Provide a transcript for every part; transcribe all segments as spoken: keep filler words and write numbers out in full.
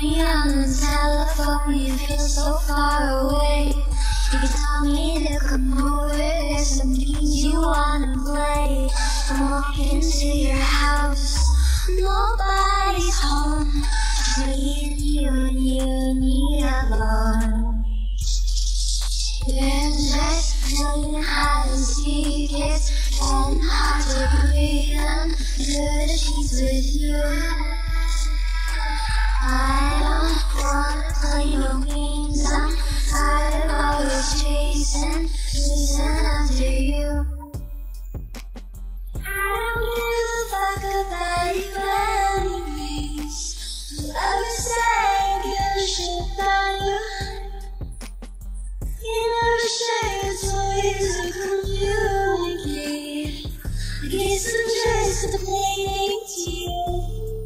me on the telephone, you feel so far away. You tell me to come over, there's some games you wanna play. I'm walking to your house, nobody's home, just me and you and you and me alone. We're just playing hide and seek, it's getting hard to breathe under the sheets with you. I don't wanna play no games, I'm tired of always chasing, chasing after you. I don't give a fuck about you anyways. Don't ever say give a shit about you. You never say it's always to communicate. I guess I'm just complaining to you.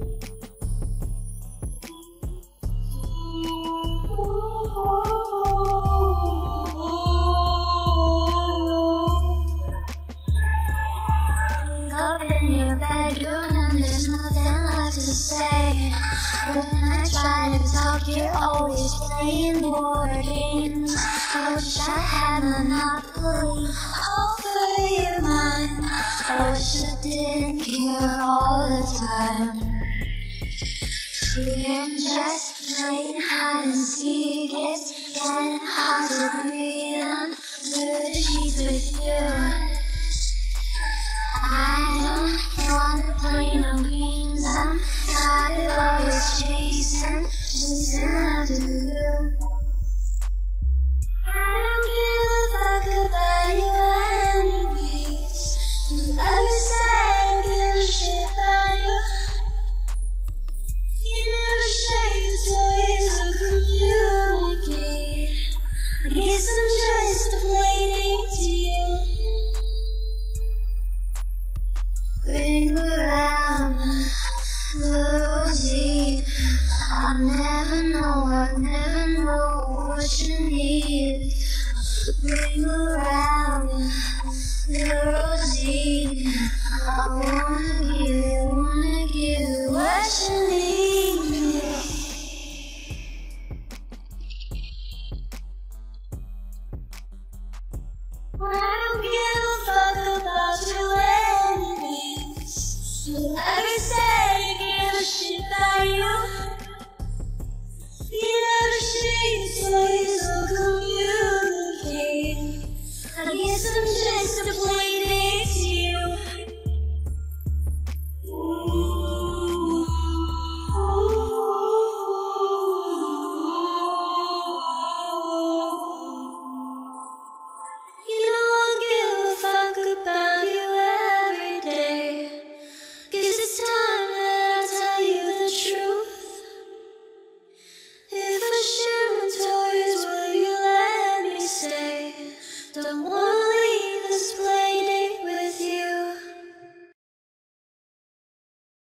Up in your bedroom and there's nothing left to say. When I try to talk, you're always playing board games. I wish I had Monopoly over your mind. I wish I didn't care all the time. We're just playing hide and seek, it's getting hard to breathe under the sheets with you. I don't wanna play no games, I'm tired of always chasing, chasing after you. I don't give a fuck about you anyways. Don't ever say give a shit about you. You never say it's always to communicate. I guess I'm just complaining to you. Ring around the rosy. I'll never know, I'll never know what you need. Ring around the rosy. I wanna give you, wanna give you what you need. I don't give a fuck about you anyways. Don't ever say give a shit about you. You never say it's always so communicate. I guess I'm just a play.